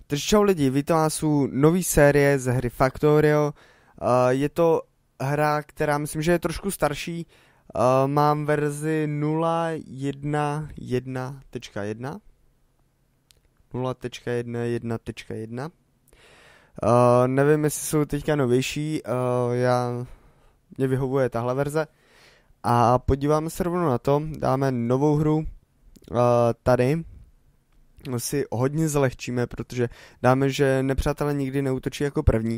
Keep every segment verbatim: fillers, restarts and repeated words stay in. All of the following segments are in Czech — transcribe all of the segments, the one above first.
Takže čau lidi, vítám vás u nový série ze hry Factorio. Uh, je to hra, která myslím, že je trošku starší. Uh, mám verzi nula jedna jedna tečka jedna. nula tečka jedna jedna tečka jedna. Uh, nevím, jestli jsou teďka novější. Uh, já, mě vyhovuje tahle verze. A podíváme se rovnou na to. Dáme novou hru. Uh, tady si hodně zlehčíme, protože dáme, že nepřátelé nikdy neútočí jako první.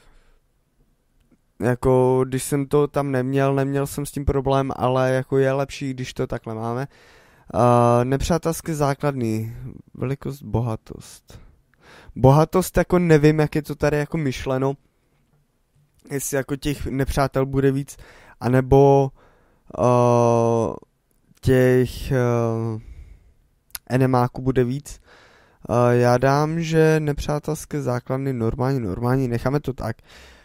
Jako, když jsem to tam neměl, neměl jsem s tím problém, ale jako je lepší, když to takhle máme. Uh, nepřátelské základny, velikost, bohatost. Bohatost jako nevím, jak je to tady jako myšleno. Jestli jako těch nepřátel bude víc, anebo uh, těch uh, enemáků bude víc. Uh, já dám, že nepřátelské základny normální, normální, necháme to tak.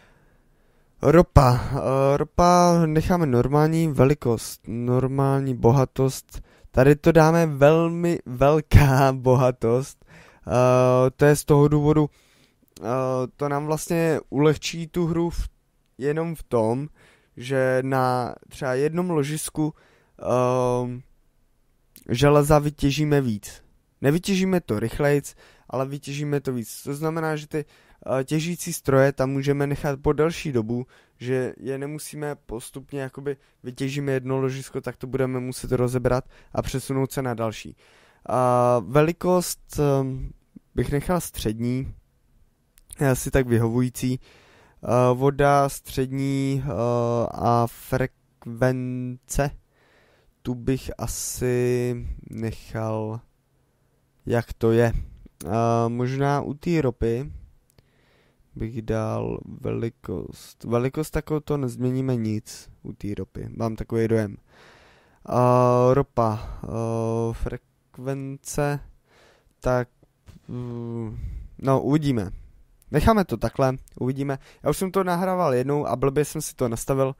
Ropa. Uh, ropa necháme normální, velikost, normální, bohatost. Tady to dáme velmi velká bohatost. Uh, to je z toho důvodu, uh, to nám vlastně ulehčí tu hru v, jenom v tom, že na třeba jednom ložisku uh, železa vytěžíme víc. Nevytěžíme to rychlejc, ale vytěžíme to víc. To znamená, že ty uh, těžící stroje tam můžeme nechat po delší dobu, že je nemusíme postupně, jakoby vytěžíme jedno ložisko, tak to budeme muset rozebrat a přesunout se na další. Uh, velikost um, bych nechal střední, asi tak vyhovující. Uh, voda střední uh, a frekvence tu bych asi nechal, jak to je. Uh, možná u té ropy bych dal velikost. Velikost jako to nezměníme nic u té ropy. Mám takový dojem. Uh, ropa. Uh, frekvence. Tak. Uh, no, uvidíme. Necháme to takhle. Uvidíme. Já už jsem to nahrával jednou a blbě jsem si to nastavil.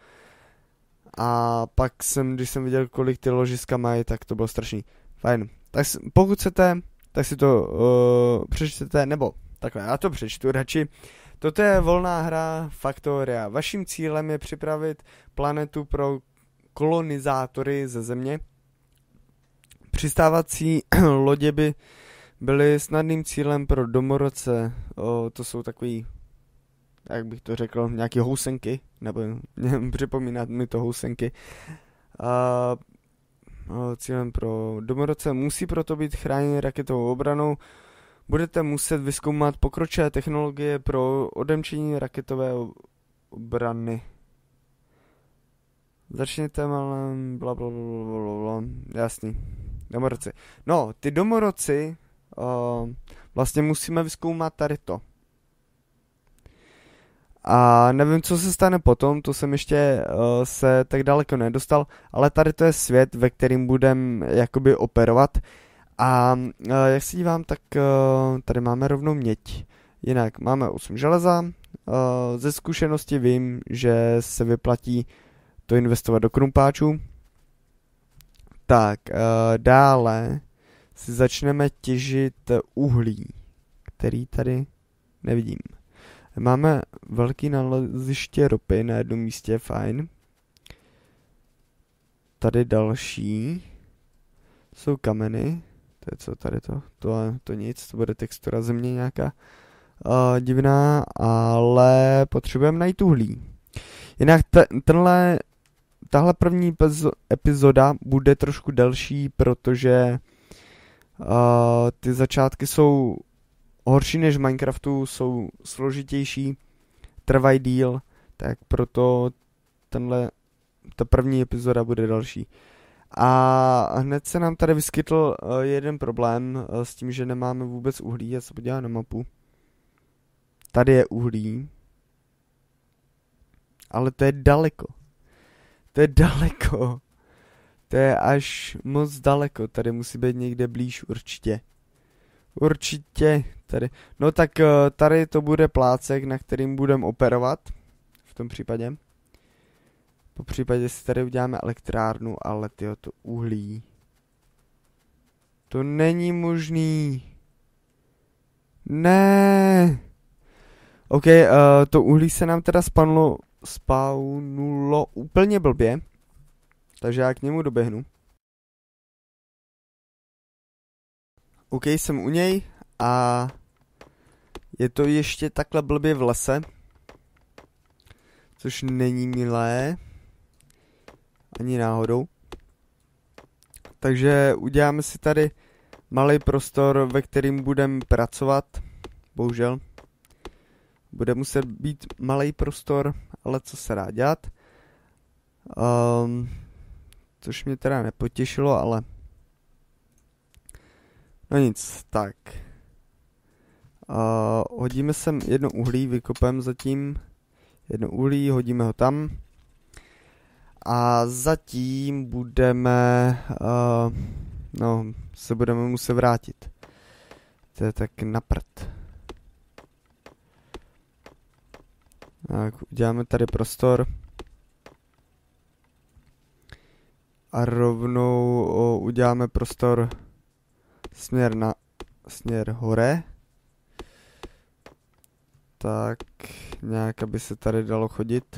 A pak jsem, když jsem viděl, kolik ty ložiska mají, tak to bylo strašný. Fajn. Tak pokud chcete, tak si to uh, přečtěte, nebo takhle, já to přečtu radši. Toto je volná hra Factoria. Vaším cílem je připravit planetu pro kolonizátory ze země. Přistávací lodě by byly snadným cílem pro domorodce. O, to jsou takový, jak bych to řekl, nějaký housenky, nebo připomínat mi to housenky. A, o, cílem pro domorodce musí proto být chráněný raketovou obranou. Budete muset vyzkoumat pokročilé technologie pro odemčení raketové obrany. Začněte malem, bla bla bla bla bla, jasný. Domorodci. No, ty domorodci uh, vlastně musíme vyzkoumat tady to. A nevím, co se stane potom, to jsem ještě uh, se tak daleko nedostal, ale tady to je svět, ve kterým budeme jakoby operovat. A uh, jak se dívám, tak uh, tady máme rovnou měď. Jinak máme osm železa. Uh, ze zkušenosti vím, že se vyplatí to investovat do krumpáčů. Tak, uh, dále si začneme těžit uhlí, který tady nevidím. Máme velký naleziště ropy na jednom místě, fajn. Tady další jsou kameny. To je co tady to? To, to nic, to bude textura země nějaká uh, divná, ale potřebujeme najít uhlí. Jinak te, tenhle, tahle první epizoda bude trošku delší, protože uh, ty začátky jsou horší než v Minecraftu, jsou složitější, trvají díl, tak proto tenhle, ta první epizoda bude další. A hned se nám tady vyskytl uh, jeden problém uh, s tím, že nemáme vůbec uhlí. Já se podívám na mapu. Tady je uhlí. Ale to je daleko. To je daleko. To je až moc daleko. Tady musí být někde blíž určitě. Určitě tady. No tak uh, tady to bude plácek, na kterým budeme operovat. V tom případě. Po případě si tady uděláme elektrárnu, ale tyjo, to uhlí. To není možný. Ne. OK, uh, to uhlí se nám teda spawnulo, spawnulo úplně blbě. Takže já k němu doběhnu. OK, jsem u něj a je to ještě takhle blbě v lese. Což není milé. Ani náhodou. Takže uděláme si tady malý prostor, ve kterým budeme pracovat. Bohužel. Bude muset být malý prostor, ale co se dá dělat. Um, což mě teda nepotěšilo, ale... No nic, tak. Uh, hodíme sem jedno uhlí, vykopem zatím. Jedno uhlí, hodíme ho tam. A zatím budeme... Uh, no, se budeme muset vrátit. To je tak na prd. Tak, uděláme tady prostor. A rovnou o, uděláme prostor směr na směr hore. Tak, nějak, aby se tady dalo chodit.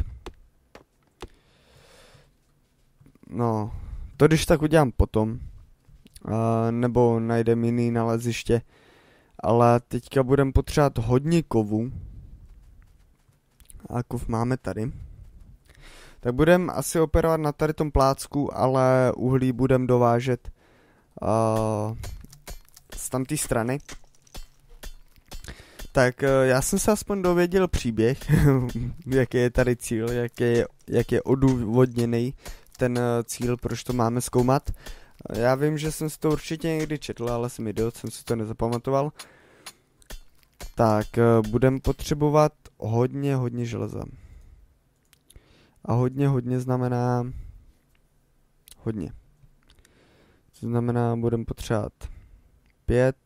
No, to když tak udělám potom. Uh, nebo najdem jiný naleziště. Ale teďka budeme potřebovat hodně kovů. A kov máme tady. Tak budeme asi operovat na tady tom plácku, ale uhlí budeme dovážet uh, z tamté strany. Tak uh, já jsem se aspoň dověděl příběh, jaký je tady cíl, jak je, jak je odůvodněný ten uh, cíl, proč to máme zkoumat. Uh, já vím, že jsem si to určitě někdy četl, ale jsem idiot, jsem si to nezapamatoval. Tak, uh, budeme potřebovat hodně, hodně železa. A hodně, hodně znamená hodně. To znamená, budeme potřebovat pět,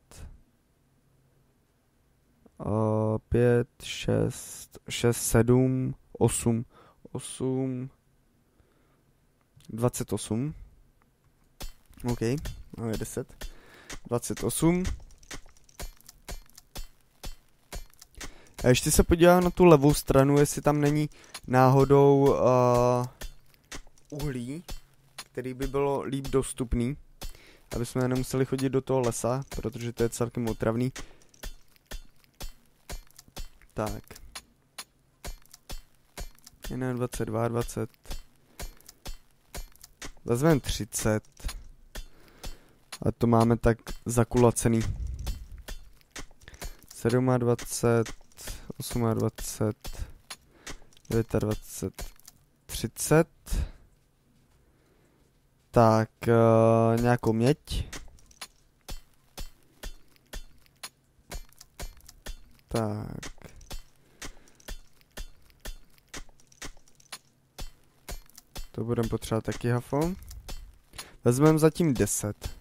uh, pět, šest, šest, sedm, osm, osm, dvacet osm. OK, no je deset. dvacet osm. A ještě se podívám na tu levou stranu, jestli tam není náhodou uh, uhlí, který by bylo líp dostupný, aby jsme nemuseli chodit do toho lesa, protože to je celkem otravný. Tak. Jedna, dvacet dva, dvacet. Vezmeme třicet. A to máme tak zakulacený. dvacet sedm, dvacet osm, dvacet devět, třicet. Tak, uh, nějakou měď. Tak. To budeme potřebovat taky hafo. Vezmeme zatím deset.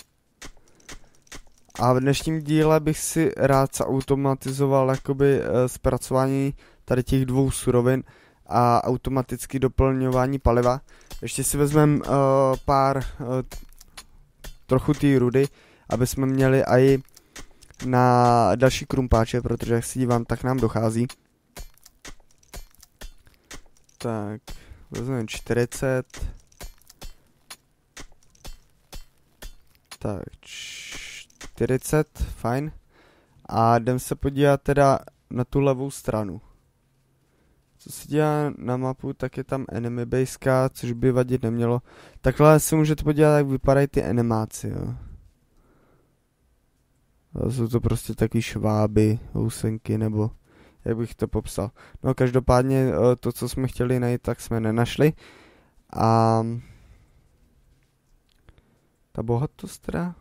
A v dnešním díle bych si rád zautomatizoval jakoby uh, zpracování tady těch dvou surovin a automaticky doplňování paliva. Ještě si vezmeme uh, pár uh, trochu té rudy, aby jsme měli i na další krumpáče, protože jak si dívám, tak nám dochází. Tak, vezmeme čtyřicet. Tak, čtyřicet, fajn. A jdem se podívat teda na tu levou stranu. Co se dělá na mapu, tak je tam enemy baseka, což by vadit nemělo. Takhle si můžete podívat, jak vypadají ty animáci, jo. A jsou to prostě taky šváby, housenky, nebo jak bych to popsal. No každopádně to, co jsme chtěli najít, tak jsme nenašli. A ta bohatost teda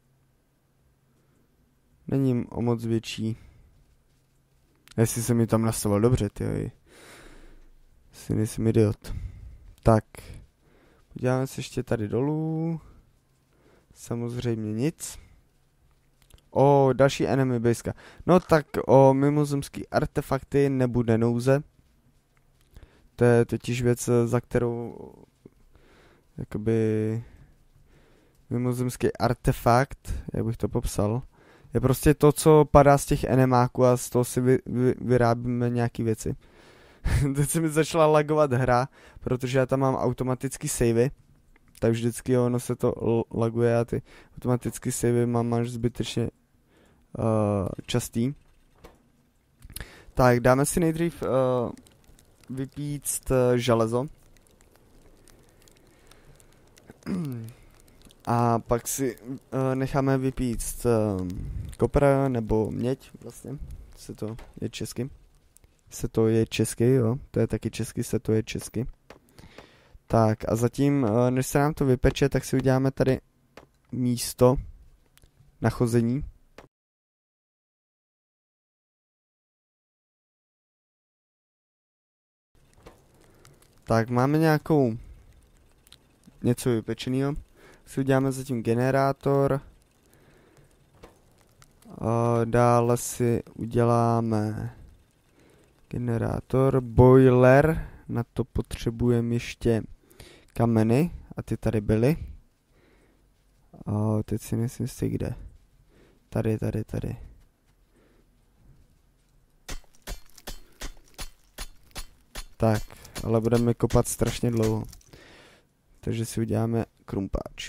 není o moc větší. Jestli se mi tam nastavil dobře, ty. Si nejsem idiot. Tak. Podíváme se ještě tady dolů. Samozřejmě nic. O, další enemy baseka. No tak o mimozemský artefakty nebude nouze. To je totiž věc, za kterou jakoby mimozemský artefakt, jak bych to popsal. je prostě to, co padá z těch enemáků a z toho si vy, vy, vyrábíme nějaký věci. Teď se mi začala lagovat hra, protože já tam mám automatický savey, tak vždycky ono se to laguje a ty automatický savey mám až zbytečně uh, častý. Tak, dáme si nejdřív uh, vypíct uh, železo. A pak si uh, necháme vypíct uh, kopr nebo měď, vlastně, se to je česky. Se to je česky, jo, to je taky česky, se to je česky. Tak a zatím, uh, než se nám to vypeče, tak si uděláme tady místo na chození. Tak, máme nějakou něco vypečenýho. Si uděláme zatím generátor. Uh, dále si uděláme generátor, boiler. Na to potřebujeme ještě kameny. A ty tady byly. Uh, teď si myslím si kde. Tady, tady, tady. Tak, ale budeme kopat strašně dlouho. Takže si uděláme krumpáč.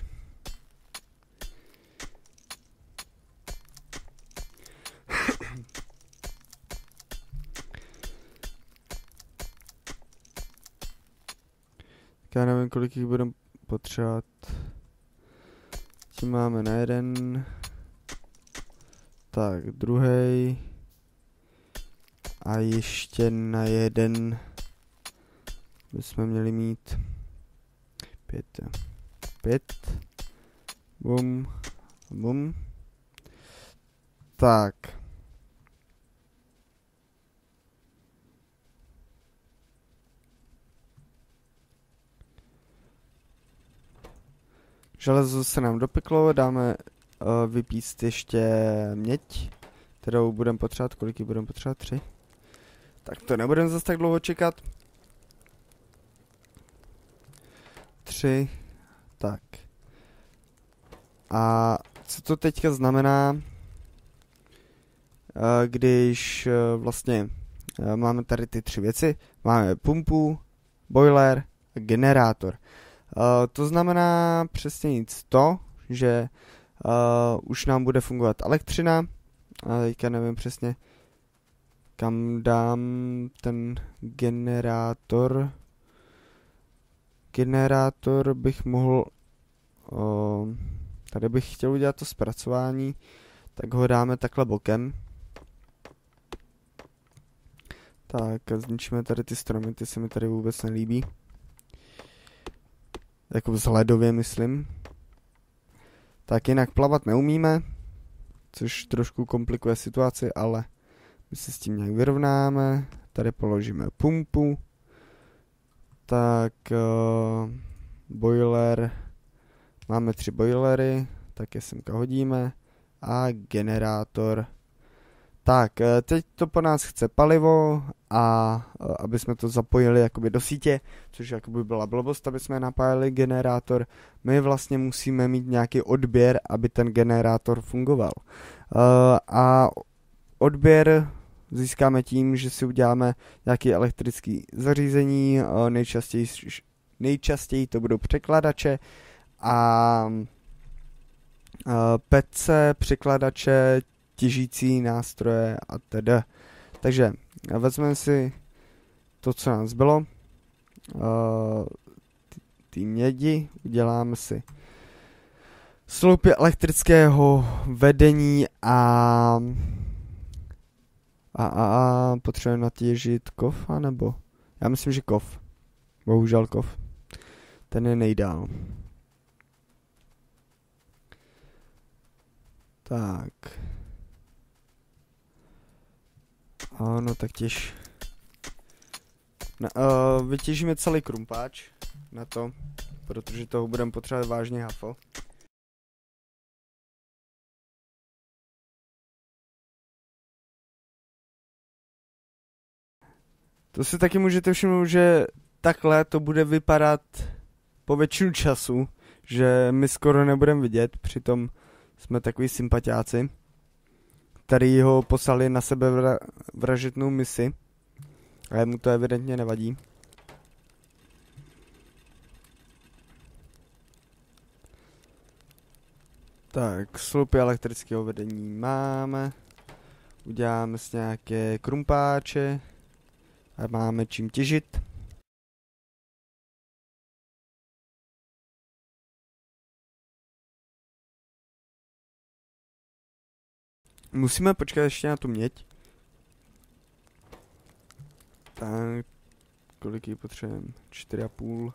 Já nevím, kolik jich budeme potřebovat. Tím máme na jeden. Tak, druhý. A ještě na jeden bychom měli mít pět. Pět. Bum. Bum. Tak. Železo se nám dopeklo, dáme uh, vypíct ještě měď, kterou budeme potřebovat, kolik ji budeme potřebovat? Tři. Tak to nebudeme zase tak dlouho čekat. Tři. Tak. A co to teďka znamená, uh, když uh, vlastně uh, máme tady ty tři věci. Máme pumpu, boiler a generátor. Uh, to znamená přesně nic to, že uh, už nám bude fungovat elektřina. A teďka nevím přesně, kam dám ten generátor. Generátor bych mohl... Uh, tady bych chtěl udělat to zpracování, tak ho dáme takhle bokem. Tak a zničíme tady ty stromy, ty se mi tady vůbec nelíbí. Jako vzhledově myslím. Tak jinak plavat neumíme, což trošku komplikuje situaci, ale my se s tím nějak vyrovnáme. Tady položíme pumpu. Tak uh, boiler. Máme tři boilery, tak je semka hodíme. A generátor. Tak, teď to po nás chce palivo a aby jsme to zapojili jakoby do sítě, což jakoby byla blbost, aby jsme napájeli generátor. My vlastně musíme mít nějaký odběr, aby ten generátor fungoval. Uh, a odběr získáme tím, že si uděláme nějaké elektrické zařízení, uh, nejčastěji, nejčastěji to budou překladače a uh, P C, překladače, těžící nástroje a tedy. Takže vezmeme si to, co nám zbylo. Uh, ty mědi, uděláme si sloupy elektrického vedení a a, a, a potřebujeme natěžit kov, anebo? Já myslím, že kov. Bohužel kov. Ten je nejdál. Tak. Ano, tak těž. No, uh, vytěžíme celý krumpáč na to, protože toho budeme potřebovat vážně hafo. To si taky můžete všimnout, že takhle to bude vypadat po většinu času, že my skoro nebudeme vidět, přitom jsme takový sympatiáci. tady ho poslali na sebe vra, vražednou misi. Ale mu to evidentně nevadí. Tak, sloupy elektrického vedení máme. Uděláme si nějaké krumpáče. A máme čím těžit. Musíme počkat ještě na tu měď. Tak, kolik ji potřebujeme? čtyři a půl.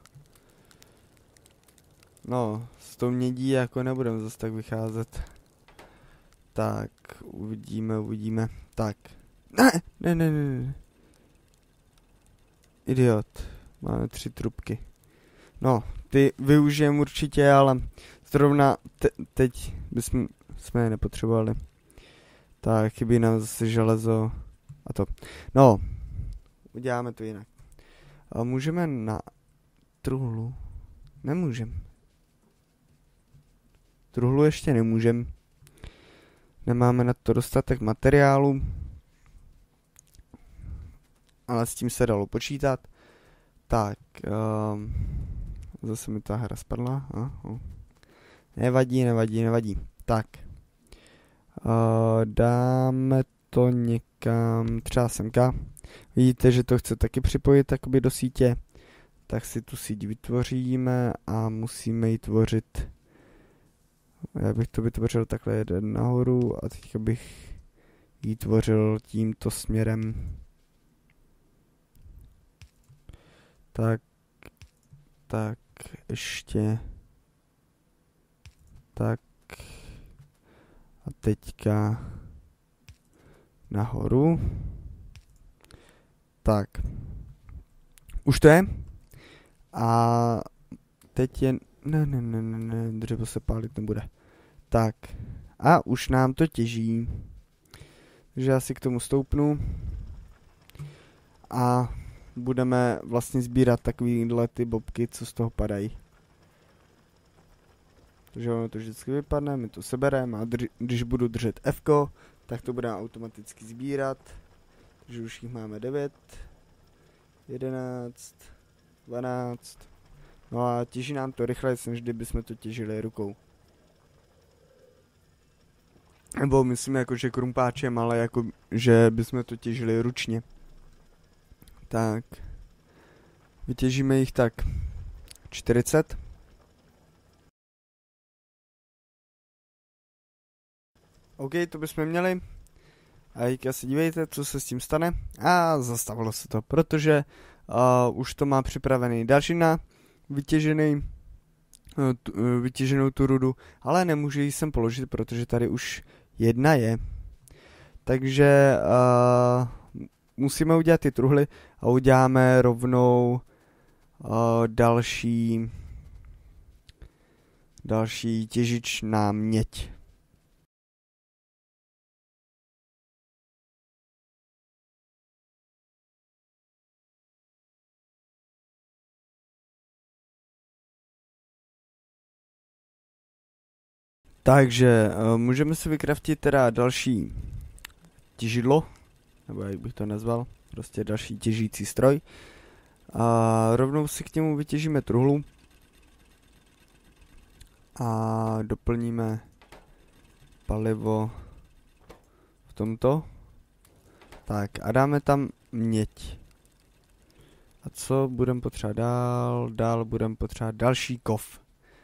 No, s tou mědí jako nebudeme zase tak vycházet. Tak, uvidíme, uvidíme. Tak. Ne, ne, ne, ne. Idiot. Máme tři trubky. No, ty využijem určitě, ale zrovna te teď bychom jsme je nepotřebovali. Tak, chybí nám zase železo a to. No, uděláme to jinak. A můžeme na truhlu? Nemůžeme. Truhlu ještě nemůžeme. Nemáme na to dostatek materiálu. Ale s tím se dalo počítat. Tak, um, zase mi ta hra spadla. A, oh. Nevadí, nevadí, nevadí. Tak. Uh, dáme to někam, třeba semka. Vidíte, že to chce taky připojit takoby do sítě. Tak si tu síť vytvoříme a musíme ji tvořit. Já bych to vytvořil takhle jeden nahoru a teď bych ji tvořil tímto směrem. Tak, tak, ještě. Tak. A teďka nahoru. Tak. Už to je. A teď je... Ne, ne, ne, ne, ne, dřevo se pálit nebude. Tak. A už nám to těží. Takže já si k tomu stoupnu. A budeme vlastně sbírat takovýhle ty bobky, co z toho padají. Takže ono to vždycky vypadne, my to sebereme a drž když budu držet F, tak to budeme automaticky sbírat. Takže už jich máme devět, jedenáct, dvanáct. No a těží nám to rychleji, než kdybychom to těžili rukou. Nebo myslím jako, že krumpáčem, ale jako, že bychom to těžili ručně. Tak. Vytěžíme jich tak čtyřicet. OK, to bychom měli. A teďka se dívejte, co se s tím stane. A zastavilo se to, protože uh, už to má připravený další na vytěžený, uh, t, uh, vytěženou tu rudu, ale nemůžu ji sem položit, protože tady už jedna je. Takže uh, musíme udělat ty truhly a uděláme rovnou uh, další další těžič na měď. Takže uh, můžeme si vykraftit teda další těžidlo, nebo jak bych to nazval, prostě další těžící stroj. A rovnou si k němu vytěžíme truhlu a doplníme palivo v tomto. Tak a dáme tam měď. A co budeme potřebovat dál? Dál budeme potřebovat další kov.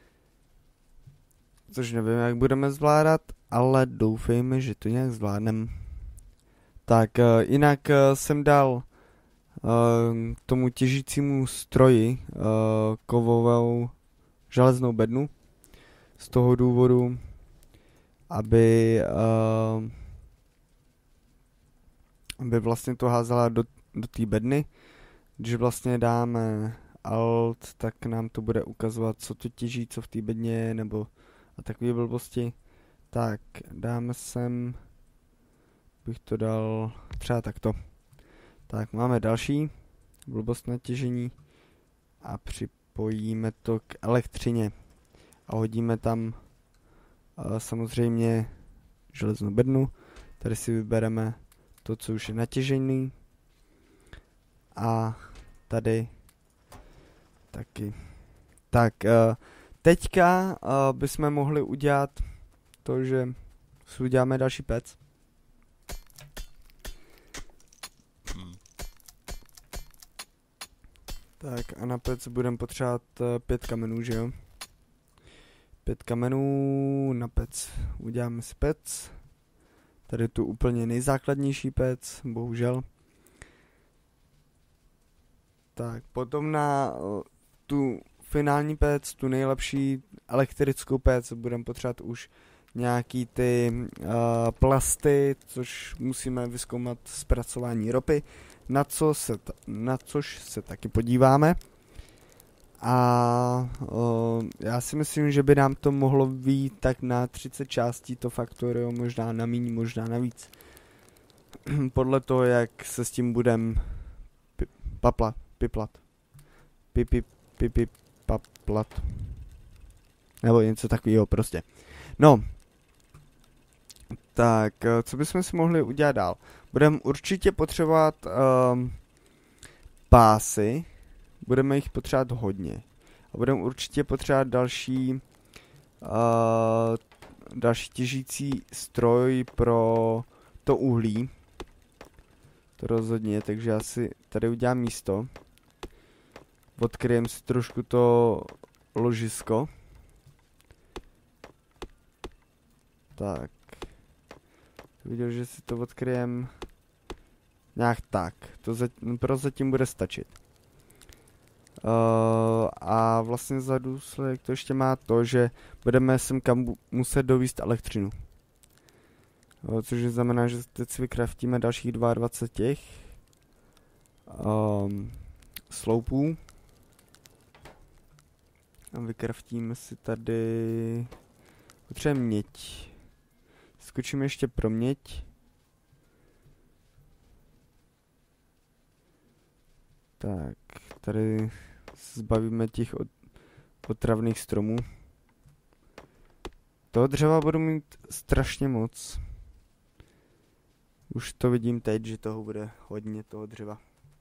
Což nevím, jak budeme zvládat, ale doufejme, že to nějak zvládneme. Tak, uh, jinak uh, jsem dal uh, k tomu těžícímu stroji uh, kovovou železnou bednu. Z toho důvodu, aby, uh, aby vlastně to házela do, do té bedny. Když vlastně dáme Alt, tak nám to bude ukazovat, co to těží, co v té bedně je, nebo a takové blbosti. Tak, dáme sem, bych to dal třeba takto. Tak, máme další blbost na těžení a připojíme to k elektřině. A hodíme tam uh, samozřejmě železnou bednu. Tady si vybereme to, co už je natěžený. A tady taky. Tak, uh, teďka uh, bychom mohli udělat to, že si uděláme další pec. Hmm. Tak a na pec budeme potřebovat uh, pět kamenů, že jo? Pět kamenů na pec. Uděláme si pec. Tady tu úplně nejzákladnější pec, bohužel. Tak, potom na uh, tu finální pec, tu nejlepší elektrickou pec, budeme potřebovat už nějaký ty uh, plasty, což musíme vyzkoumat zpracování ropy, na, co se ta, na což se taky podíváme. A uh, já si myslím, že by nám to mohlo vyjít tak na třicet částí to Factorio, možná na míň, možná na víc. Podle toho, jak se s tím budem pi- paplat, piplat. Pipi, pipi, paplat. Nebo něco takového prostě. No. Tak, co bychom si mohli udělat dál? Budeme určitě potřebovat um, pásy. Budeme jich potřebovat hodně. A budeme určitě potřebovat další uh, další těžící stroj pro to uhlí. To rozhodně, takže já si tady udělám místo. Odkryjem si trošku to ložisko. Tak. Viděl, že si to odkryjem nějak tak. To zatím, prozatím bude stačit. Uh, a vlastně za důsledek to ještě má to, že budeme sem kam muset dovízt elektřinu. Uh, což znamená, že teď si vykraftíme dalších dvacet dva těch um, sloupů. A vykraftíme si tady... Potřebujeme měď. Skočíme ještě pro měď. Tak, tady se zbavíme těch od, otravných stromů. Toho dřeva budu mít strašně moc. Už to vidím teď, že toho bude hodně, toho dřeva.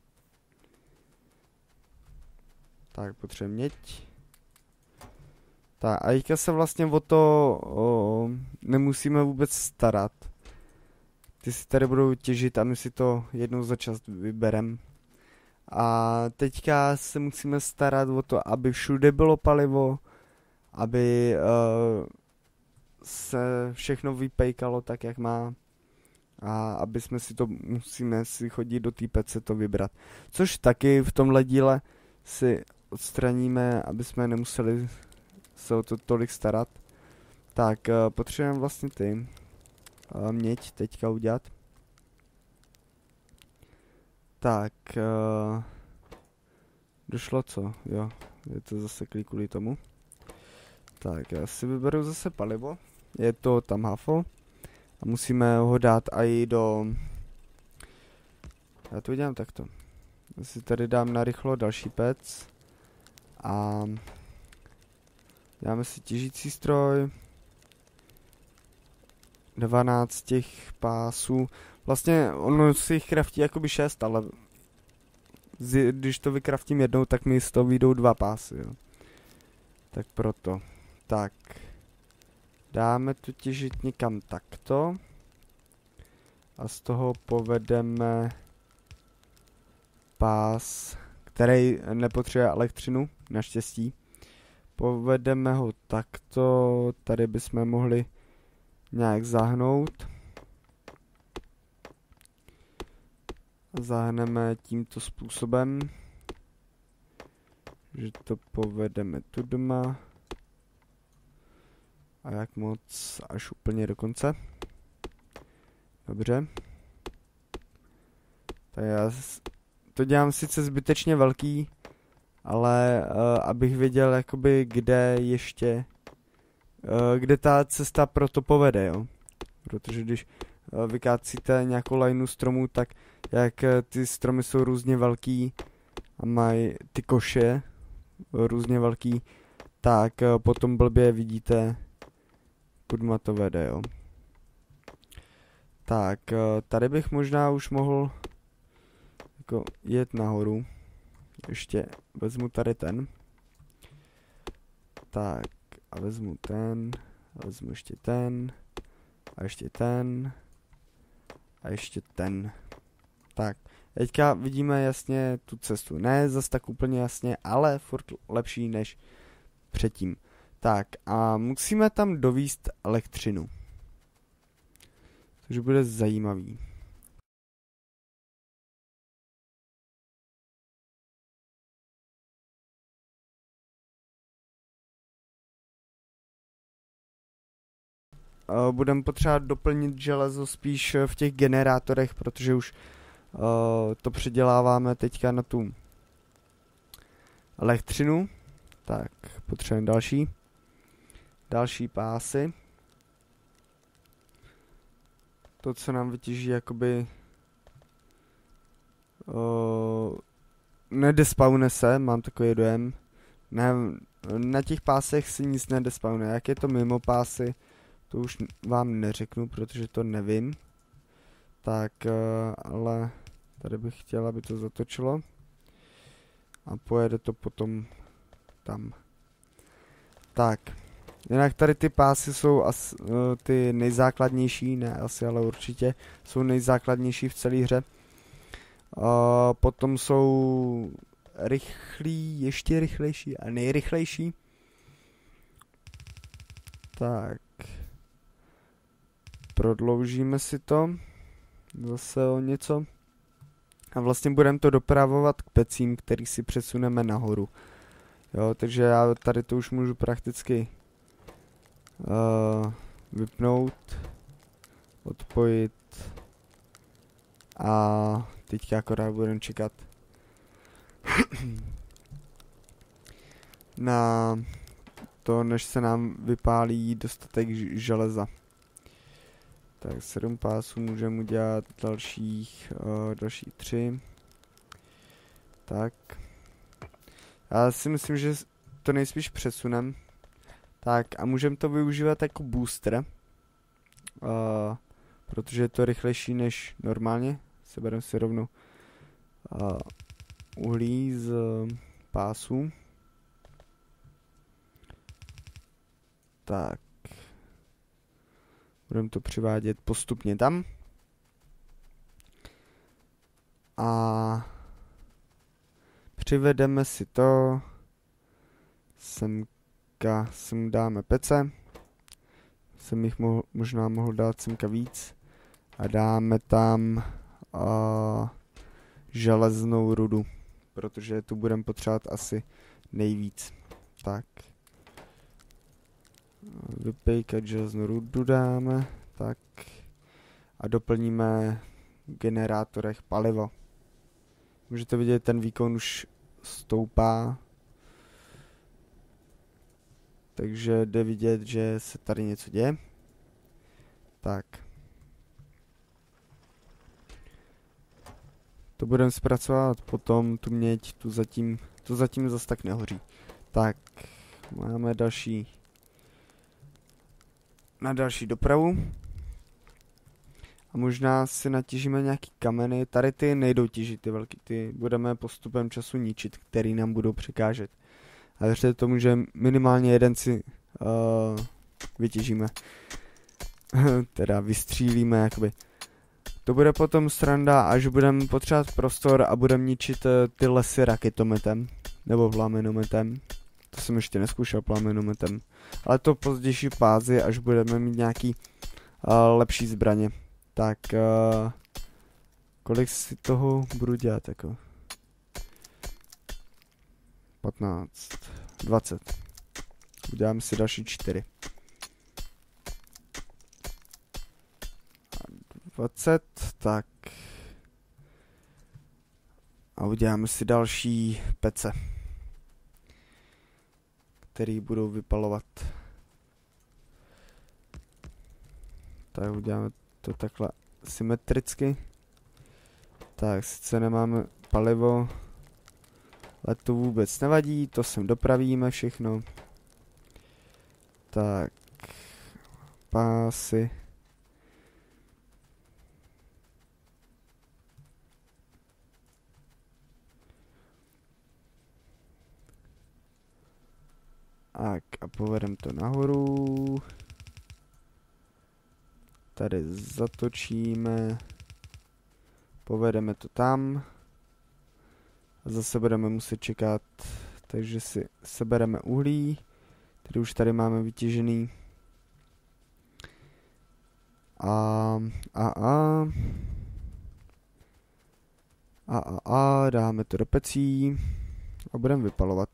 Tak, potřebujeme měď. Tak, a teďka se vlastně o to o, nemusíme vůbec starat. Ty si tady budou těžit a my si to jednou za čas vybereme. A teďka se musíme starat o to, aby všude bylo palivo, aby uh, se všechno vypejkalo tak, jak má. A aby jsme si to, musíme si chodit do té pece to vybrat. Což taky v tomhle díle si odstraníme, aby jsme nemuseli se o to tolik starat. Tak, uh, potřebujeme vlastně ty uh, měď teďka udělat. Tak, uh, došlo co? Jo, je to zase kvůli tomu. Tak, já si vyberu zase palivo. Je to tam hafo. A musíme ho dát i do... Já to udělám takto. Já si tady dám narychlo další pec. A... dáme si těžící stroj. dvanáct těch pásů. Vlastně ono si jich kraftí jakoby šest, ale z, když to vykraftím jednou, tak mi z toho vyjdou dva pásy, jo. Tak proto. Tak. Dáme to těžit někam takto. A z toho povedeme pás, který nepotřebuje elektřinu, naštěstí. Povedeme ho takto. Tady bychom mohli nějak zahnout. Zahneme tímto způsobem, že to povedeme tu doma. A jak moc, až úplně do konce. Dobře. Tak já to dělám sice zbytečně velký, ale uh, abych věděl jakoby kde ještě, uh, kde ta cesta pro to povede, jo. Protože když uh, vykácíte nějakou lajnu stromů, tak jak uh, ty stromy jsou různě velký a mají ty koše uh, různě velký, tak uh, potom blbě vidíte, kudma to vede, jo. Tak, tady bych možná už mohl jako jet nahoru. Ještě vezmu tady ten. Tak, a vezmu ten. A vezmu ještě ten. A ještě ten. A ještě ten. Tak, teďka vidíme jasně tu cestu. Ne zas tak úplně jasně, ale furt lepší než předtím. Tak, a musíme tam dovízt elektřinu. Což bude zajímavý. Uh, budeme potřebovat doplnit železo spíš v těch generátorech, protože už uh, to předěláváme teďka na tu elektřinu. Tak, potřebujeme další. Další pásy. To, co nám vytěží, jakoby uh, nedespawne se, mám takový dojem. Ne, na těch pásech si nic nedespawne. Jak je to mimo pásy, to už vám neřeknu, protože to nevím. Tak, uh, ale tady bych chtěl, aby to zatočilo. A pojede to potom tam. Tak. Jinak tady ty pásy jsou as, uh, ty nejzákladnější, ne asi, ale určitě jsou nejzákladnější v celé hře. Uh, potom jsou rychlí, ještě rychlejší a nejrychlejší. Tak. Prodloužíme si to zase o něco. A vlastně budeme to dopravovat k pecím, který si přesuneme nahoru. Jo, takže já tady to už můžu prakticky uh, vypnout, odpojit a teďka akorát budeme čekat na to, než se nám vypálí dostatek železa. Tak sedm pásů můžeme udělat dalších, uh, další tři. Tak. Já si myslím, že to nejspíš přesunem. Tak a můžeme to využívat jako booster. Uh, protože je to rychlejší než normálně. Sebereme si rovnou uh, uhlí z uh, pásů. Tak. Budeme to přivádět postupně tam. A přivedeme si to. Semka, sem dáme pece. Jsem jich mohl, možná mohl dát semka víc. A dáme tam uh, železnou rudu. Protože tu budeme potřebovat asi nejvíc. Tak. Vypejkat železnou rudu dáme. Tak. A doplníme v generátorech palivo. Můžete vidět, ten výkon už stoupá. Takže jde vidět, že se tady něco děje. Tak. To budeme zpracovat potom, tu měď, tu zatím, tu zatím zase tak nehoří. Tak, máme další, na další dopravu. A možná si natěžíme nějaký kameny, tady ty nejdou těžit, ty velký, ty budeme postupem času ničit, který nám budou překážet. A věřte tomu, že minimálně jeden si uh, vytěžíme. Teda vystřílíme, jakoby. To bude potom sranda, až budeme potřebovat prostor a budeme ničit uh, ty lesy raketometem. Nebo plamenometem. To jsem ještě neskoušel plamenometem. Ale to pozdější fázi, až budeme mít nějaký uh, lepší zbraně. Tak, uh, kolik si toho budu dělat, jako? patnáct, dvacet. Uděláme si další čtyři. dvacet, tak. A uděláme si další pece, který budou vypalovat. Tak uděláme to takhle symetricky. Tak, sice nemáme palivo, ale to vůbec nevadí, to sem dopravíme všechno. Tak, pásy. Tak a povedeme to nahoru. Tady zatočíme. Povedeme to tam. A zase budeme muset čekat. Takže si sebereme uhlí, který už tady máme vytěžený. A, a, a. A, a, a, dáme to do pecí. A budeme vypalovat.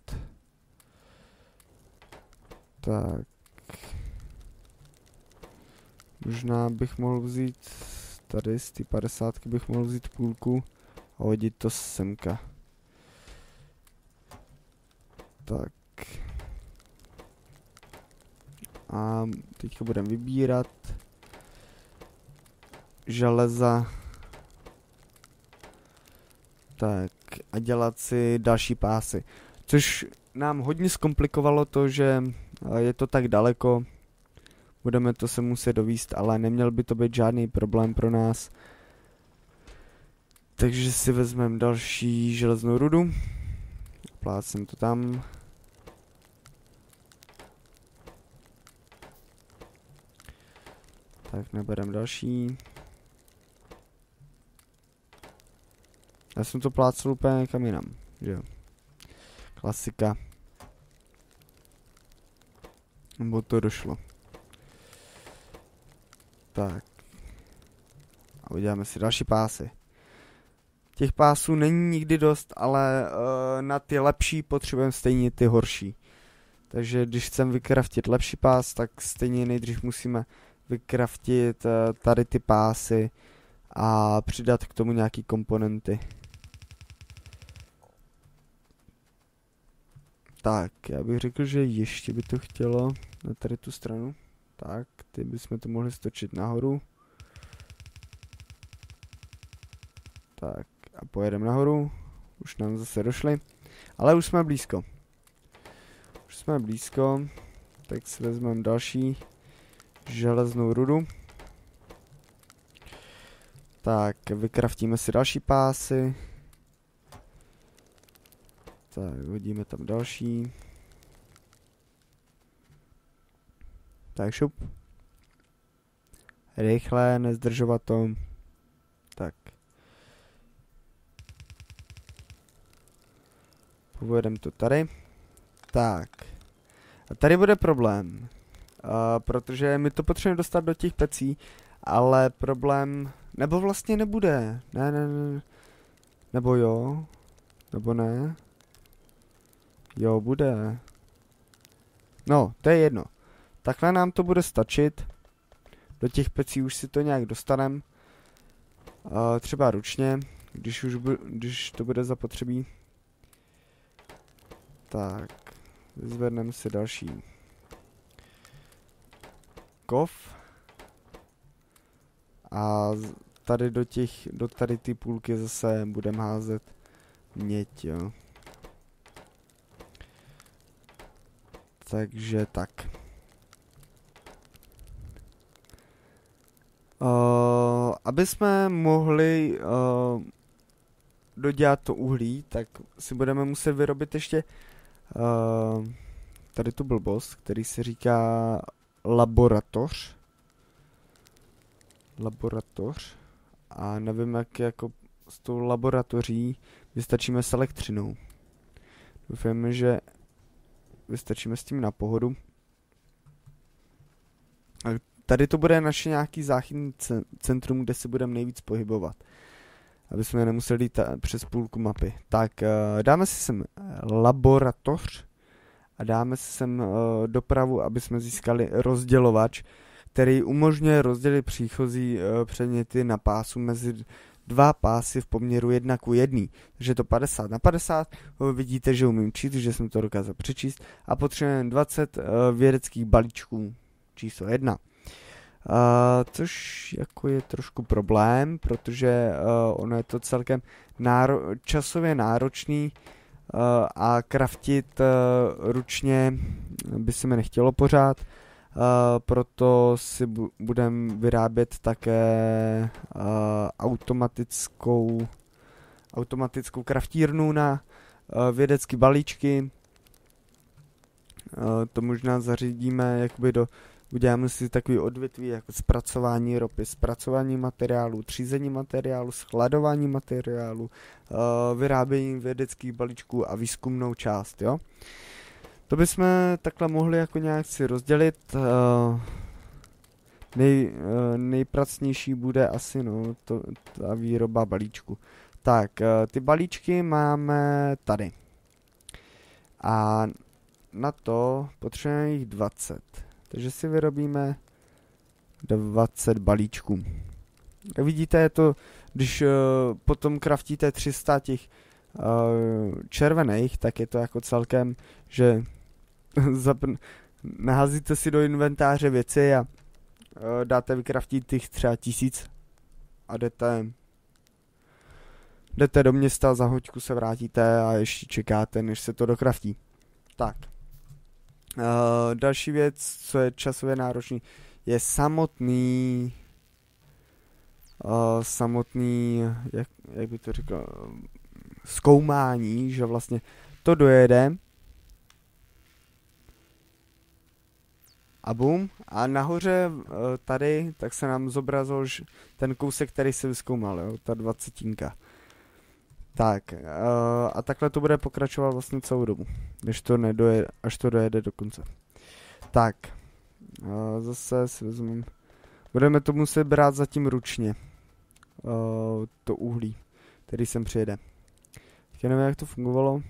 Tak. Možná bych mohl vzít tady z té padesátky bych mohl vzít půlku a hodit to semka. Tak. A teďka budeme vybírat železa. Tak a dělat si další pásy. Což nám hodně zkomplikovalo to, že je to tak daleko. Budeme to se muset dovíst, ale neměl by to být žádný problém pro nás. Takže si vezmeme další železnou rudu. Plácem to tam. Tak nabereme další. Já jsem to plácel úplně někam jinam, že jo. Klasika. Nebo to došlo. Tak. A uděláme si další pásy. Těch pásů není nikdy dost, ale uh, na ty lepší potřebujeme stejně ty horší. Takže když chceme vykraftit lepší pás, tak stejně nejdřív musíme vykraftit uh, tady ty pásy a přidat k tomu nějaký komponenty. Tak, já bych řekl, že ještě by to chtělo na tady tu stranu. Tak, ty bychom to mohli stočit nahoru. Tak, a pojedeme nahoru. Už nám zase došli. Ale už jsme blízko. Už jsme blízko. Tak si vezmeme další železnou rudu. Tak, vykraftíme si další pásy. Tak, hodíme tam další. Tak šup. Rychle, nezdržovat to. Tak. Povedeme to tady. Tak. A tady bude problém. Uh, protože my to potřebujeme dostat do těch pecí, ale problém... Nebo vlastně nebude. Ne, ne, ne. Nebo jo. Nebo ne. Jo, bude. No, to je jedno. Takhle nám to bude stačit. Do těch pecí už si to nějak dostaneme. Uh, třeba ručně, když už bu když to bude zapotřebí. Tak. Zvedneme si další kov. A tady do těch, do tady ty půlky zase budeme házet měď, jo. Takže tak. Uh, aby jsme mohli uh, dodělat to uhlí, tak si budeme muset vyrobit ještě uh, tady tu blbost, který se říká laboratoř. Laboratoř. A nevím, jak jako s tou laboratoří vystačíme s elektřinou. Doufám, že vystačíme s tím na pohodu. Tady to bude naše nějaký záchytný centrum, kde se budeme nejvíc pohybovat. Aby jsme nemuseli jít přes půlku mapy. Tak, dáme si sem laboratoř a dáme si sem dopravu, aby jsme získali rozdělovač, který umožňuje rozdělit příchozí předměty na pásu mezi dva pásy v poměru jedna ku jedný. Takže to padesát na padesát. Vidíte, že umím číst, že jsem to dokázal přečíst. A potřebujeme dvacet vědeckých balíčků číslo jedna. Uh, což jako je trošku problém, protože uh, ono je to celkem náro- časově náročný uh, a kraftit uh, ručně by se mi nechtělo pořád, uh, proto si bu- budeme vyrábět také uh, automatickou automatickou kraftírnu na uh, vědecké balíčky. to možná zařídíme, jakoby do, uděláme si takový odvětví jako zpracování ropy, zpracování materiálu, třízení materiálu, skladování materiálu, vyrábění vědeckých balíčků a výzkumnou část, jo. To bychom takhle mohli jako nějak si rozdělit. Nej, nejpracnější bude asi no, to, ta výroba balíčku. Tak, ty balíčky máme tady. A na to potřebujeme jich dvacet. Takže si vyrobíme dvacet balíčků. Jak vidíte, je to, když uh, potom kraftíte tři sta těch uh, červených, tak je to jako celkem, že zapn- naházíte si do inventáře věci a uh, dáte vykraftit těch třeba tisíc a jdete jdete do města, za hoďku se vrátíte a ještě čekáte, než se to dokraftí. Tak. Uh, další věc, co je časově náročný, je samotný uh, samotný, jak, jak by to řekl, zkoumání, že vlastně to dojede a bum, a nahoře uh, tady, tak se nám zobrazil ten kousek, který se vyzkoumal, jo, ta dvacetinka. Tak, uh, a takhle to bude pokračovat vlastně celou dobu, než to nedojede, až to dojede do konce. Tak, uh, zase si vezmeme, budeme to muset brát zatím ručně, uh, to uhlí, který sem přijede. Já nevím, jak to fungovalo.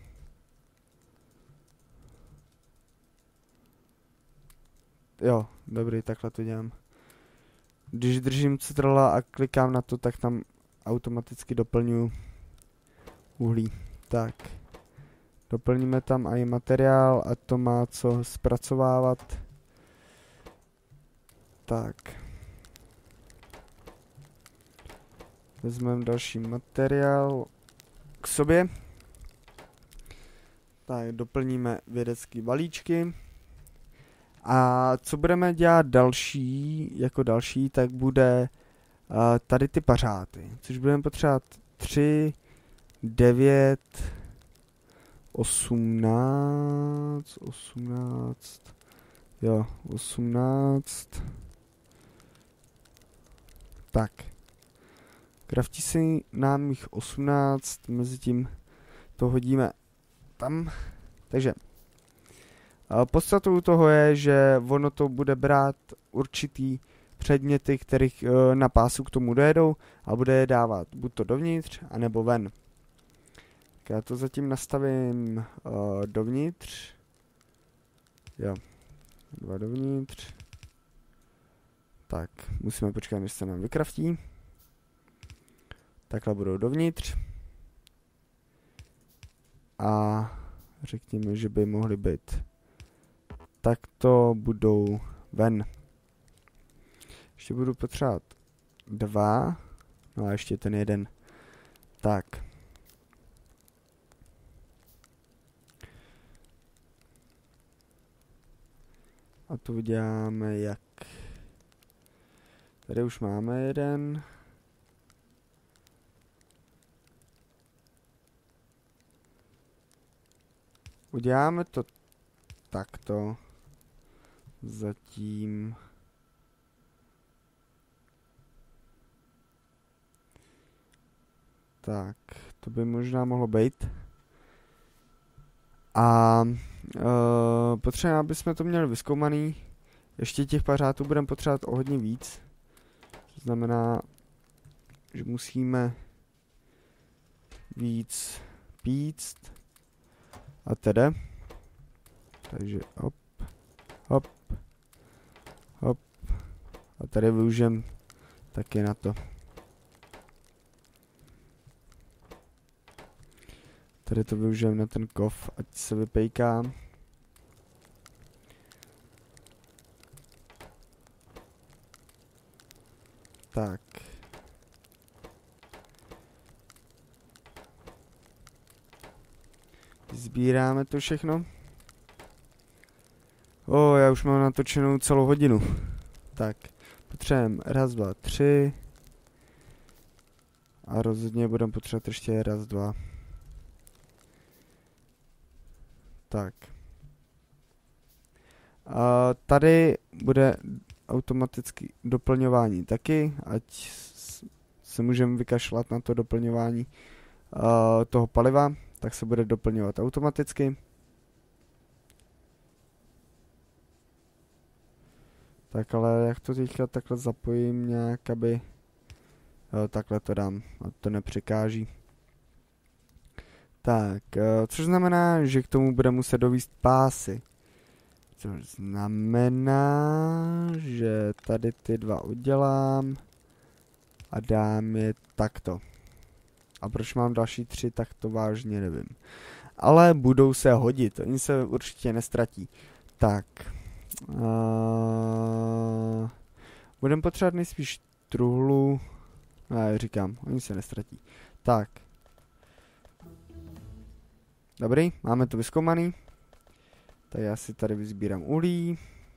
Jo, dobrý, takhle to dělám. Když držím Ctrl a klikám na to, tak tam automaticky doplňuji uhlí. Tak. Doplníme tam i materiál a to má co zpracovávat. Tak. Vezmeme další materiál k sobě. Tak, doplníme vědecké balíčky. A co budeme dělat další, jako další, tak bude uh, tady ty pařáty, což budeme potřebovat tři, devět, osmnáct, osmnáct, jo, osmnáct, tak, kraftí si nám jich osmnáct, mezi tím to hodíme tam, takže podstatou toho je, že ono to bude brát určitý předměty, kterých e, na pásu k tomu dojedou a bude je dávat buď to dovnitř, anebo ven. Tak já to zatím nastavím e, dovnitř. Jo, dva dovnitř. Tak, musíme počkat, než se nám vykraftí. Takhle budou dovnitř. A řekněme, že by mohly být tak to budou ven. Ještě budu potřebovat dva. No a ještě ten jeden. Tak. A to uděláme jak. Tady už máme jeden. Uděláme to takto. Zatím. Tak, to by možná mohlo být. A uh, potřebujeme, aby jsme to měli vyzkoumaný. Ještě těch pařátů budeme potřebovat o hodně víc. To znamená, že musíme víc píct. A tedy. Takže hop, hop, hop. A tady využijem taky na to. Tady to využijem na ten kov, ať se vypejká. Tak. Sbíráme to všechno. O, já už mám natočenou celou hodinu. Tak, potřebujeme raz, dva, tři. A rozhodně budeme potřebovat ještě raz, dva. Tak. tady bude automaticky doplňování taky, ať se můžeme vykašlat na to doplňování uh, toho paliva, tak se bude doplňovat automaticky. Tak ale jak to teďka takhle zapojím nějak, aby... Jo, takhle to dám, a to nepřekáží. Tak, uh, což znamená, že k tomu bude muset dovíst pásy. Což znamená, že tady ty dva udělám a dám je takto. A proč mám další tři, tak to vážně nevím. Ale budou se hodit, oni se určitě nestratí. Tak. Uh, budeme potřebovat nejspíš truhlu. Já říkám, oni se nestratí. Tak. Dobrý, máme to vyzkoumaný. Tak já si tady vyzbírám uhlí.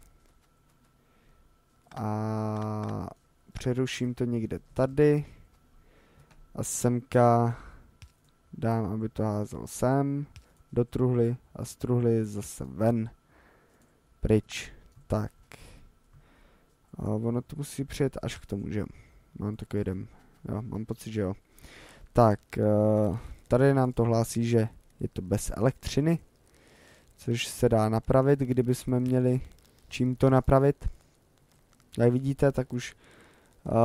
A přeruším to někde tady. A semka dám, aby to házelo sem. Do truhly a z truhly zase ven. Pryč. Tak. A ono to musí přijet až k tomu, že jo. Mám takový jeden. Jo, mám pocit, že jo. Tak, tady nám to hlásí, že je to bez elektřiny. Což se dá napravit, kdyby jsme měli čím to napravit. Jak vidíte, tak už uh,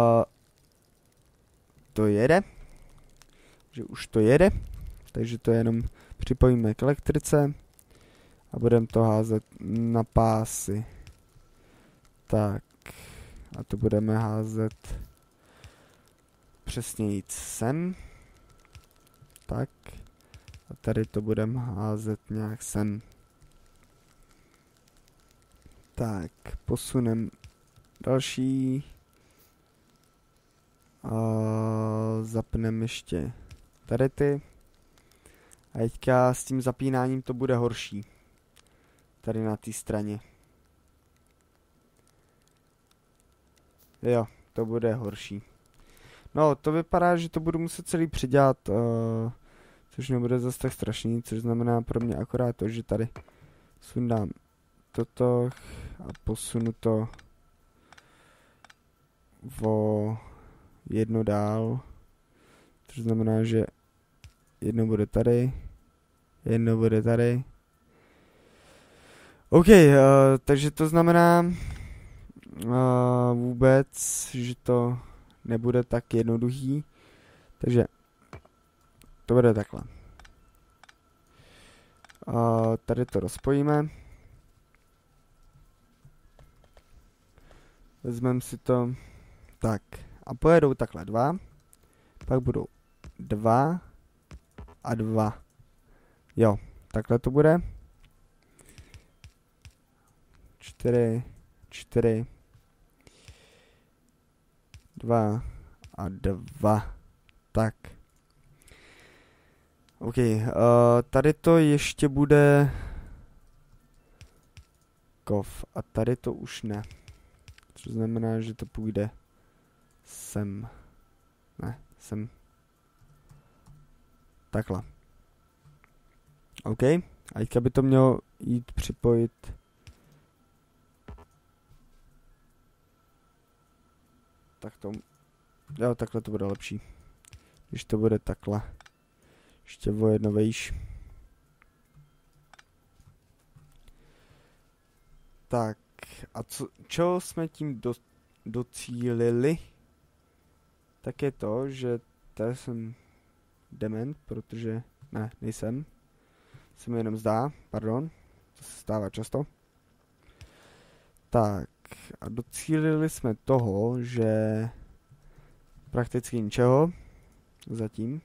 to jede. Že už to jede. Takže to jenom připojíme k elektrice. A budeme to házet na pásy. Tak. A to budeme házet přesně jít sem. Tak. A tady to budeme házet nějak sem. Tak, posunem další. A zapneme ještě tady ty. A teďka s tím zapínáním to bude horší. Tady na té straně. Jo, to bude horší. No, to vypadá, že to budu muset celý přidělat, uh, což nebude zase tak strašný, což znamená pro mě akorát to, že tady sundám toto a posunu to o jedno dál, což znamená, že jedno bude tady, jedno bude tady. OK, uh, takže to znamená uh, vůbec, že to nebude tak jednoduchý, takže to bude takhle. Uh, tady to rozpojíme. Vezmeme si to tak a pojedou takhle dva, pak budou dva a dva. Jo, takhle to bude. Čtyři, čtyři, dva a dva. Tak. OK, uh, tady to ještě bude kov a tady to už ne. Což znamená, že to půjde sem. Ne, sem. Takhle. OK, a teďka by to mělo jít připojit. Tak to, jo, takhle to bude lepší. Když to bude takhle. Ještě o jedno vejš. Tak, a co, čeho jsme tím do, docílili? Tak je to, že tady jsem dement, protože, ne, nejsem. Se mi jenom zdá, pardon, to se stává často. Tak, a docílili jsme toho, že prakticky ničeho zatím.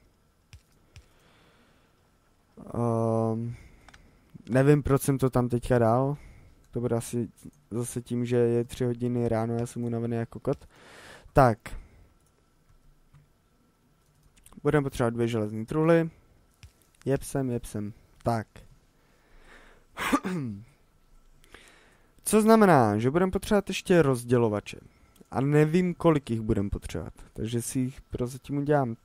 Um, nevím, proč jsem to tam teďka dal. To bude asi zase tím, že je tři hodiny ráno, já jsem unavený jako kot. Tak. Budeme potřebovat dvě železné truhly. Jeb sem, jeb sem. Tak. Co znamená, že budeme potřebovat ještě rozdělovače. A nevím, kolik jich budeme potřebovat. Takže si jich prozatím udělám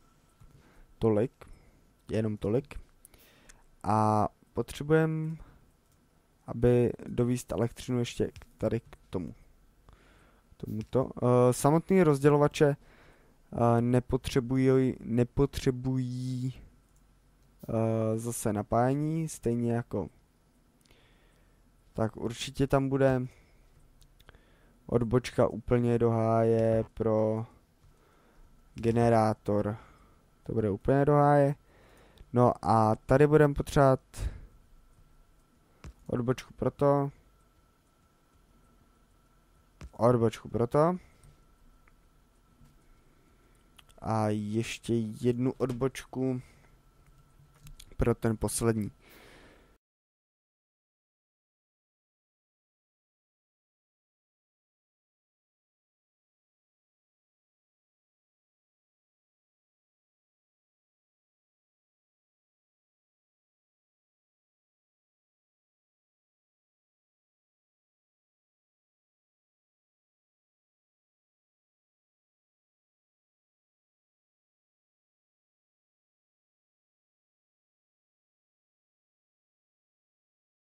tolik. Jenom tolik. A potřebujeme aby dovíst elektřinu ještě tady k tomu. Tomuto. Uh, samotný rozdělovače uh, nepotřebují, nepotřebují uh, zase napájení, stejně jako tak určitě tam bude odbočka úplně do háje pro generátor. To bude úplně do háje. No a tady budeme potřebovat odbočku pro to. Odbočku pro to. A ještě jednu odbočku pro ten poslední.